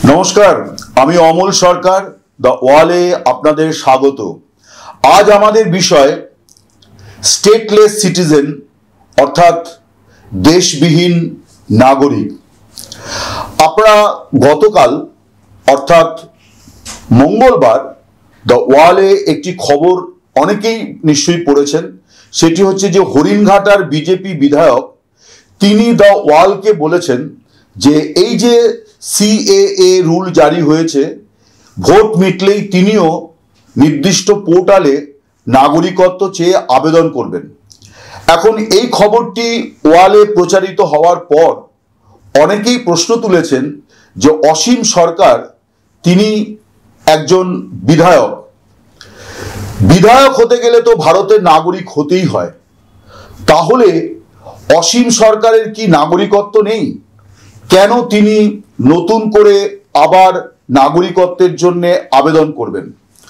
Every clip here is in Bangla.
নমস্কার, আমি অমল সরকার দ্য ওয়ালে আপনাদের স্বাগত। আজ আমাদের বিষয় স্টেটলেস সিটিজেন অর্থাৎ দেশবিহীন নাগরিক। আপনারা গতকাল অর্থাৎ মঙ্গলবার দ্য ওয়ালে একটি খবর অনেকেই নিশ্চয়ই পড়েছেন। সেটি হচ্ছে যে হরিণঘাটার বিজেপি বিধায়ক তিনি দ্য ওয়ালকে বলেছেন যে এই যে সিএএ রুল জারি হয়েছে, ভোট মিটলেই তিনিও নির্দিষ্ট পোর্টালে নাগরিকত্ব চেয়ে আবেদন করবেন। এখন এই খবরটি ওয়ালে প্রচারিত হওয়ার পর অনেকেই প্রশ্ন তুলেছেন যে অসীম সরকার তিনি একজন বিধায়ক, বিধায়ক হতে গেলে তো ভারতের নাগরিক হতেই হয়, তাহলে অসীম সরকারের কি নাগরিকত্ব নেই? কেন তিনি নতুন করে আবার নাগরিকত্বের জন্য আবেদন করবেন?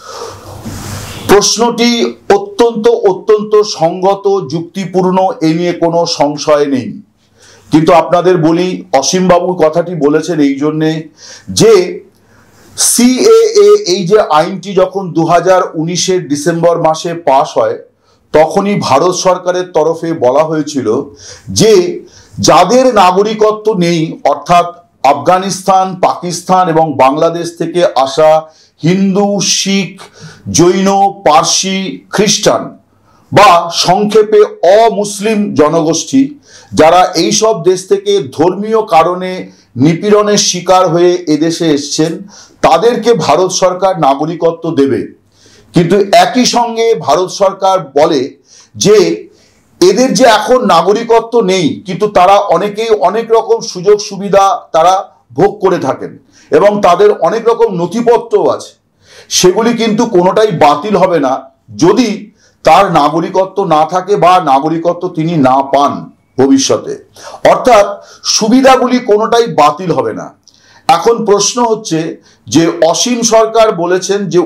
প্রশ্নটি অত্যন্ত সঙ্গত, যুক্তিপূর্ণ, এ নিয়ে কোনো সংশয় নেই। কিন্তু আপনাদের বলি, অসীমবাবু কথাটি বলেছেন এই জন্যে যে সিএএ এই যে আইনটি যখন 2019-এর ডিসেম্বর মাসে পাশ হয়, তখনই ভারত সরকারের তরফে বলা হয়েছিল যে যাদের নাগরিকত্ব নেই অর্থাৎ আফগানিস্তান, পাকিস্তান এবং বাংলাদেশ থেকে আসা হিন্দু, শিখ, জৈন, পার্সি, খ্রিস্টান বা সংক্ষেপে অমুসলিম জনগোষ্ঠী, যারা এই সব দেশ থেকে ধর্মীয় কারণে নিপীড়নের শিকার হয়ে এদেশে এসছেন, তাদেরকে ভারত সরকার নাগরিকত্ব দেবে। কিন্তু একই সঙ্গে ভারত সরকার বলে যে এদের যে এখন নাগরিকত্ব নেই, কিন্তু তারা অনেকেই অনেক রকম সুযোগ সুবিধা তারা ভোগ করে থাকেন এবং তাদের অনেক রকম নথিপত্রও আছে, সেগুলি কিন্তু কোনোটাই বাতিল হবে না যদি তার নাগরিকত্ব না থাকে বা নাগরিকত্ব তিনি না পান ভবিষ্যতে। অর্থাৎ সুবিধাগুলি কোনোটাই বাতিল হবে না। এখন প্রশ্ন হচ্ছে যে অসীম সরকার বলেছেন যে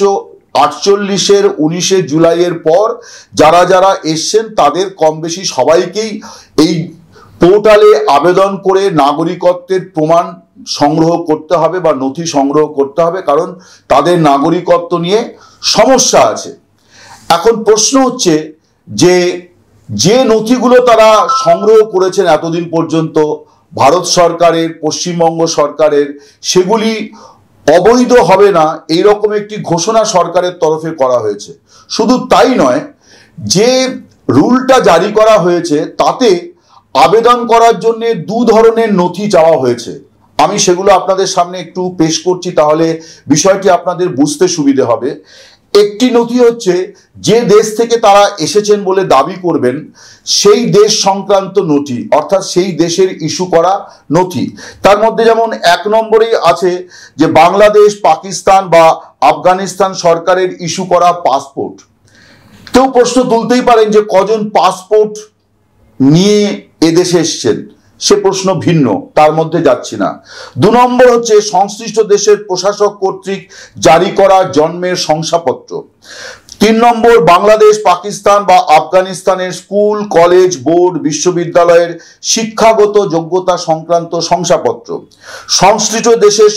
1948-এর 19শে জুলাইয়ের পর যারা যারা এসছেন তাদের কম বেশি সবাইকেই এই পোর্টালে আবেদন করে নাগরিকত্বের প্রমাণ সংগ্রহ করতে হবে বা নথি সংগ্রহ করতে হবে, কারণ তাদের নাগরিকত্ব নিয়ে সমস্যা আছে। এখন প্রশ্ন হচ্ছে যে যে নথিগুলো তারা সংগ্রহ করেছেন এতদিন পর্যন্ত ভারত সরকারের, পশ্চিমবঙ্গ সরকারের, সেগুলি অবৈধ হবে না এইরকম একটি ঘোষণা সরকারের তরফে করা হয়েছে। শুধু তাই নয়, যে রুলটা জারি করা হয়েছে তাতে আবেদন করার জন্য দু ধরনের নথি চাওয়া হয়েছে। আমি সেগুলো আপনাদের সামনে একটু পেশ করছি, তাহলে বিষয়টি আপনাদের বুঝতে সুবিধে হবে। একটি নথি হচ্ছে যে দেশ থেকে তারা এসেছেন বলে দাবি করবেন সেই দেশ সংক্রান্ত নথি, অর্থাৎ সেই দেশের ইস্যু করা নথি। তার মধ্যে যেমন 1 নম্বরেই আছে যে বাংলাদেশ, পাকিস্তান বা আফগানিস্তান সরকারের ইস্যু করা পাসপোর্ট। কেউ প্রশ্ন তুলতেই পারেন যে কজন পাসপোর্ট নিয়ে এদেশে এসছেন, সে প্রশ্ন ভিন্ন, তার মধ্যে যাচ্ছি না। 2 নম্বর হচ্ছে সংশ্লিষ্ট দেশের প্রশাসক কর্তৃক জারি করা জন্মের শংসাপত্র। 3 নম্বর বাংলাদেশ, পাকিস্তান বা আফগানিস্তানের স্কুল, কলেজ, বোর্ড, বিশ্ববিদ্যালয়ের শিক্ষাগত যোগ্যতা সংক্রান্ত শংসাপত্র। সংশ্লিষ্ট দেশের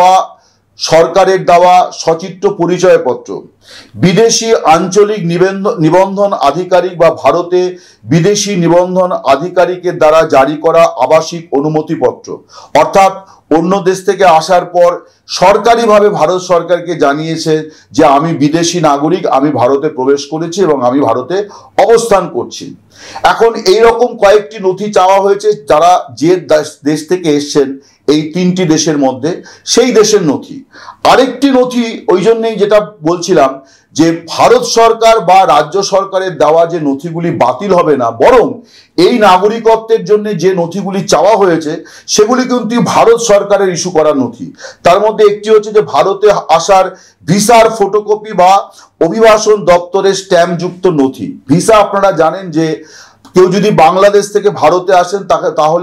সরকারের দেওয়া সচিত্র পরিচয়পত্র। বিদেশি আঞ্চলিক নিবন্ধন আধিকারিক বা ভারতে বিদেশি নিবন্ধন আধিকারিকের দ্বারা জারি করা আবাসিক অনুমতিপত্র, অর্থাৎ অন্য দেশ থেকে আসার পর সরকারিভাবে ভারত সরকারকে জানিয়েছে যে আমি বিদেশি নাগরিক, আমি ভারতে প্রবেশ করেছি এবং আমি ভারতে অবস্থান করছি। এখন এই রকম কয়েকটি নথি চাওয়া হয়েছে যারা যে দেশ থেকে এসছেন এই 3টি দেশের মধ্যে, সেই দেশের নথি। আরেকটি নথি ওই জন্যই যেটা বলছিলাম যে ভারত সরকার বা রাজ্য সরকারের দেওয়া যে নথিগুলি বাতিল হবে না, বরং এই নাগরিকত্বের জন্য যে নথিগুলি চাওয়া হয়েছে সেগুলি কিন্তু ভারত সরকারের ইস্যু করা নথি। তার মধ্যে একটি হচ্ছে যে ভারতে আসার ভিসার ফটোকপি বা অভিবাসন দপ্তরের স্ট্যাম্পযুক্ত নথি। ভিসা আপনারা জানেন যে কেউ যদি বাংলাদেশ থেকে ভারতে আসেন তাহলে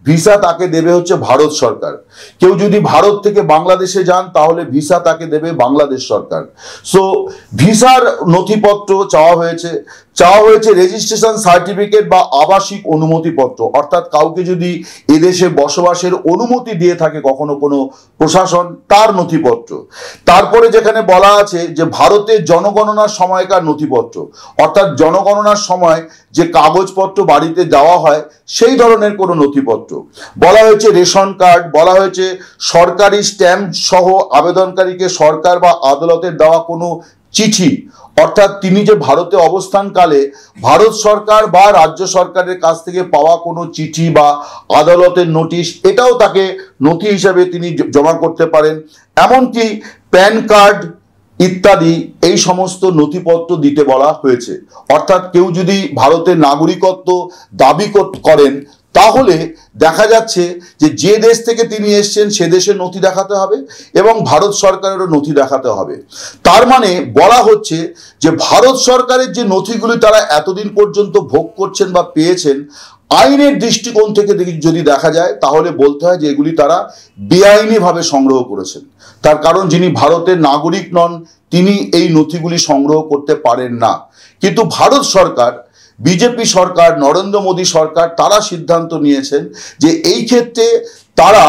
ভিসা তাকে দেবে হচ্ছে ভারত সরকার। কেউ যদি ভারত থেকে বাংলাদেশে যান তাহলে ভিসা তাকে দেবে বাংলাদেশ সরকার। সো ভিসার নথিপত্র চাওয়া হয়েছে রেজিস্ট্রেশন সার্টিফিকেট বা আবাসিক অনুমতিপত্র, অর্থাৎ কাউকে যদি এদেশে বসবাসের অনুমতি দিয়ে থাকে কখনো কোনো প্রশাসন, তার নথিপত্র। তারপরে যেখানে বলা আছে যে ভারতের জনগণনার সময়কার নথিপত্র, অর্থাৎ জনগণনার সময় যে কাগজপত্র বাড়িতে দেওয়া হয় সেই ধরনের কোনো নথিপত্র। বলা হয়েছে রেশন কার্ড, বলা হয়েছে সরকারি স্ট্যাম্প সহ আবেদনকারীকে সরকার বা আদালতের দেওয়া কোনো চিঠি, অর্থাৎ তিনি যে ভারতে অবস্থানকালে ভারত সরকার বা রাজ্য সরকারের কাছ থেকে পাওয়া কোনো চিঠি বা আদালতের নোটিশ, এটাও তাকে নথি হিসাবে তিনি জমা করতে পারেন। এমনকি প্যান কার্ড ইত্যাদি এই সমস্ত নথিপত্র দিতে বলা হয়েছে। অর্থাৎ কেউ যদি ভারতের নাগরিকত্ব দাবি করেন তাহলে দেখা যাচ্ছে যে দেশ থেকে তিনি এসছেন সে দেশের নথি দেখাতে হবে এবং ভারত সরকারেরও নথি দেখাতে হবে। তার মানে বলা হচ্ছে যে ভারত সরকারের যে নথিগুলি তারা এতদিন পর্যন্ত ভোগ করছেন বা পেয়েছেন, আইনের দৃষ্টিকোণ থেকে যদি দেখা যায় তাহলে বলতে হয় যে এগুলি তারা বেআইনিভাবে সংগ্রহ করেছেন। তার কারণ যিনি ভারতের নাগরিক নন তিনি এই নথিগুলি সংগ্রহ করতে পারেন না। কিন্তু ভারত সরকার, বিজেপি সরকার, নরেন্দ্র মোদী সরকার তারা সিদ্ধান্ত নিয়েছেন যে এই ক্ষেত্রে তারা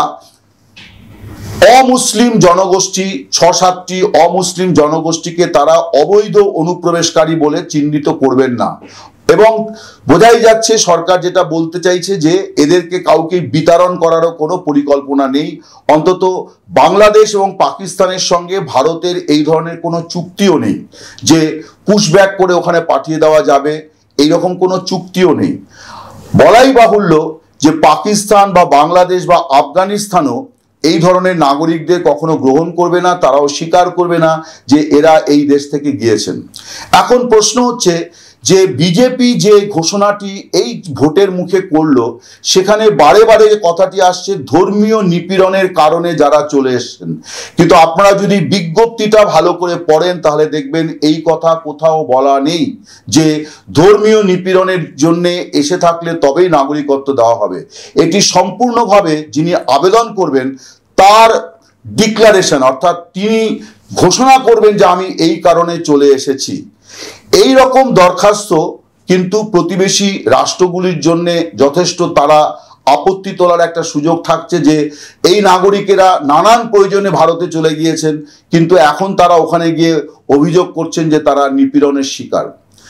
অমুসলিম জনগোষ্ঠী, 6-7টি অমুসলিম জনগোষ্ঠীকে তারা অবৈধ অনুপ্রবেশকারী বলে চিহ্নিত করবেন না। এবং বোঝাই যাচ্ছে সরকার যেটা বলতে চাইছে যে এদেরকে কাউকে বিতরণ করারও কোনো পরিকল্পনা নেই। অন্তত বাংলাদেশ এবং পাকিস্তানের সঙ্গে ভারতের এই ধরনের কোনো চুক্তিও নেই যে পুশব্যাক করে ওখানে পাঠিয়ে দেওয়া যাবে, এইরকম কোনো চুক্তিও নেই। বলাই বাহুল্য যে পাকিস্তান বা বাংলাদেশ বা আফগানিস্তানও এই ধরনের নাগরিকদের কখনো গ্রহণ করবে না, তারাও স্বীকার করবে না যে এরা এই দেশ থেকে গিয়েছেন। এখন প্রশ্ন হচ্ছে যে বিজেপি যে ঘোষণাটি এই ভোটের মুখে করলো সেখানে বারে বারে যে কথাটি আসছে ধর্মীয় নিপীড়নের কারণে যারা চলে এসেছেন, কিন্তু আপনারা যদি বিজ্ঞপ্তিটা ভালো করে পড়েন তাহলে দেখবেন এই কথা কোথাও বলা নেই যে ধর্মীয় নিপীড়নের জন্য এসে থাকলে তবেই নাগরিকত্ব দেওয়া হবে। এটি সম্পূর্ণভাবে যিনি আবেদন করবেন তার ডিক্লারেশন, অর্থাৎ তিনি ঘোষণা করবেন যে আমি এই কারণে চলে এসেছি। এই রকম দরখাস্ত কিন্তু প্রতিবেশী রাষ্ট্রগুলির জন্য যথেষ্ট, তারা আপত্তি তোলার একটা সুযোগ থাকছে যে এই নাগরিকেরা নানান প্রয়োজনে ভারতে চলে গিয়েছেন কিন্তু এখন তারা ওখানে গিয়ে অভিযোগ করছেন যে তারা নিপীড়নের শিকার।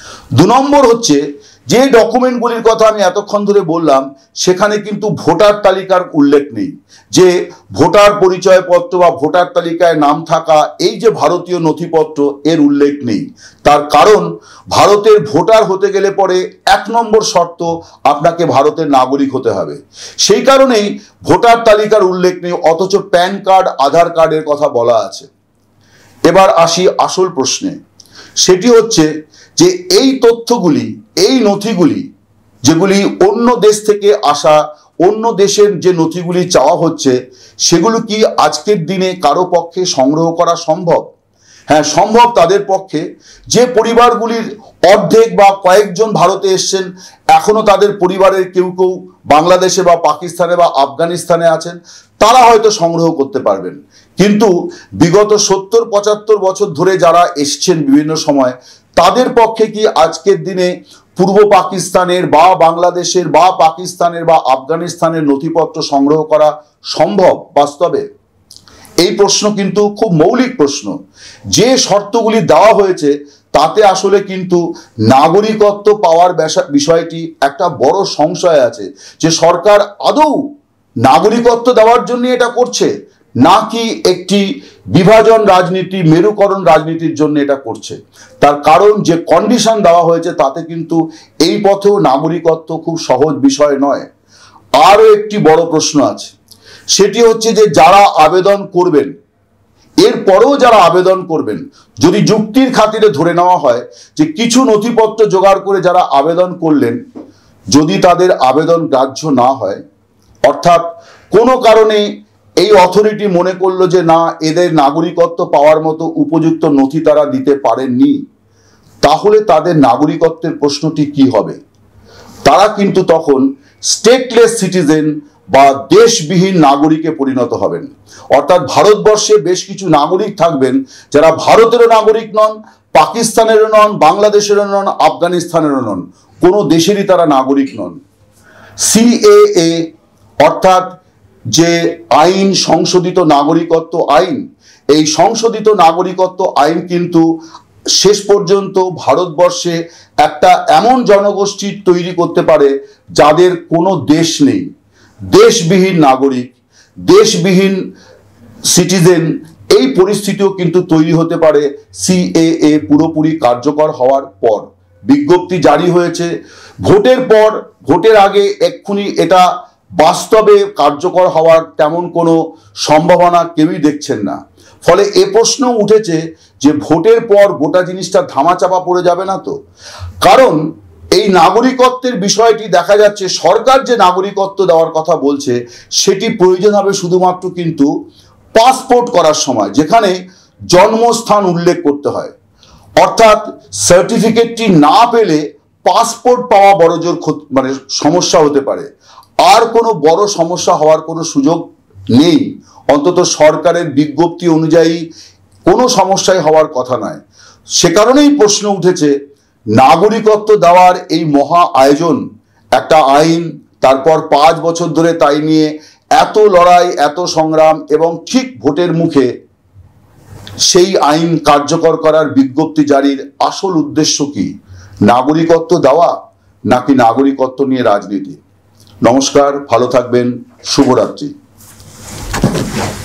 2 নম্বর হচ্ছে যে ডকুমেন্টগুলির কথা আমি এতক্ষণ ধরে বললাম সেখানে কিন্তু ভোটার তালিকার উল্লেখ নেই, যে ভোটার পরিচয়পত্র বা ভোটার তালিকায় নাম থাকা এই যে ভারতীয় নথিপত্র এর উল্লেখ নেই। তার কারণ ভারতের ভোটার হতে গেলে পরে 1 নম্বর শর্ত আপনাকে ভারতের নাগরিক হতে হবে, সেই কারণেই ভোটার তালিকার উল্লেখ নেই, অথচ প্যান কার্ড আধার কার্ডের কথা বলা আছে। এবার আসি আসল প্রশ্নে, সেটি হচ্ছে যে এই তথ্যগুলি, এই নথিগুলি যেগুলি অন্য দেশ থেকে আসা, অন্য দেশের যে নথিগুলি চাওয়া হচ্ছে সেগুলো কি আজকের দিনে কারো পক্ষে সংগ্রহ করা সম্ভব? হ্যাঁ সম্ভব তাদের পক্ষে যে পরিবারগুলির অর্ধেক বা কয়েকজন ভারতে এসছেন, এখনো তাদের পরিবারের কেউ কেউ বাংলাদেশে বা পাকিস্তানে বা আফগানিস্তানে আছেন, তারা হয়তো সংগ্রহ করতে পারবেন। কিন্তু বিগত 70-75 বছর ধরে যারা এসছেন বিভিন্ন সময়, তাদের পক্ষে কি আজকের দিনে পূর্ব পাকিস্তানের বা বাংলাদেশের বা পাকিস্তানের বা আফগানিস্তানের নথিপত্র সংগ্রহ করা সম্ভব বাস্তবে? এই প্রশ্ন কিন্তু খুব মৌলিক প্রশ্ন। যে শর্তগুলি দেওয়া হয়েছে তাতে আসলে কিন্তু নাগরিকত্ব পাওয়ার বিষয়টি একটা বড় সংশয় আছে যে সরকার আদৌ নাগরিকত্ব দেওয়ার জন্য এটা করছে নাকি একটি বিভাজন রাজনীতি, মেরুকরণ রাজনীতির জন্য এটা করছে। তার কারণ যে কন্ডিশন দেওয়া হয়েছে তাতে কিন্তু এই পথেও নাগরিকত্ব খুব সহজ বিষয় নয়। আরও একটি বড় প্রশ্ন আছে, সেটি হচ্ছে যে যারা আবেদন করবেন, এরপরেও যারা আবেদন করবেন, যদি যুক্তির খাতিরে ধরে নেওয়া হয় যে কিছু নথিপত্র জোগাড় করে যারা আবেদন করলেন, যদি তাদের আবেদন গ্রাহ্য না হয়, অর্থাৎ কোনো কারণে এই অথরিটি মনে করলো যে না এদের নাগরিকত্ব পাওয়ার মতো উপযুক্ত নথি তারা দিতে পারেননি, তাহলে তাদের নাগরিকত্বের প্রশ্নটি কি হবে? তারা কিন্তু তখন স্টেটলেস সিটিজেন বা দেশবিহীন নাগরিকে পরিণত হবেন। অর্থাৎ ভারতবর্ষে বেশ কিছু নাগরিক থাকবেন যারা ভারতেরও নাগরিক নন, পাকিস্তানেরও নন, বাংলাদেশেরও নন, আফগানিস্তানেরও নন, কোনো দেশেরই তারা নাগরিক নন। সিএএ অর্থাৎ যে আইন, সংশোধিত নাগরিকত্ব আইন, এই সংশোধিত নাগরিকত্ব আইন কিন্তু শেষ পর্যন্ত ভারতবর্ষে একটা এমন জনগোষ্ঠী তৈরি করতে পারে যাদের কোনো দেশ নেই, দেশবিহীন নাগরিক, দেশবিহীন সিটিজেন, এই পরিস্থিতিও কিন্তু তৈরি হতে পারে সিএএ পুরোপুরি কার্যকর হওয়ার পর। বিজ্ঞপ্তি জারি হয়েছে, ভোটের পর, ভোটের আগে এক্ষুনি এটা বাস্তবে কার্যকর হওয়ার তেমন কোনো সম্ভাবনা কেউই দেখছেন না। ফলে এ প্রশ্ন উঠেছে যে ভোটের পর গোটা জিনিসটা ধামাচাপা পড়ে যাবে না তো? কারণ এই নাগরিকত্বের বিষয়টি দেখা যাচ্ছে সরকার যে নাগরিকত্ব দেওয়ার কথা বলছে সেটি প্রয়োজন হবে শুধুমাত্র কিন্তু পাসপোর্ট করার সময়, যেখানে জন্মস্থান উল্লেখ করতে হয়। অর্থাৎ সার্টিফিকেটটি না পেলে পাসপোর্ট পাওয়া বড়জোর মানে সমস্যা হতে পারে। আর কোনো বড় সমস্যা হওয়ার কোনো সুযোগ নেই, অন্তত সরকারের বিজ্ঞপ্তি অনুযায়ী কোনো সমস্যাই হওয়ার কথা নয়। সে কারণেই প্রশ্ন উঠেছে নাগরিকত্ব দেওয়ার এই মহা আয়োজন, একটা আইন, তারপর 5 বছর ধরে তাই নিয়ে এত লড়াই, এত সংগ্রাম, এবং ঠিক ভোটের মুখে সেই আইন কার্যকর করার বিজ্ঞপ্তি জারির আসল উদ্দেশ্য কি? নাগরিকত্ব দেওয়া নাকি নাগরিকত্ব নিয়ে রাজনীতি? নমস্কার, ভালো থাকবেন, শুভরাত্রি।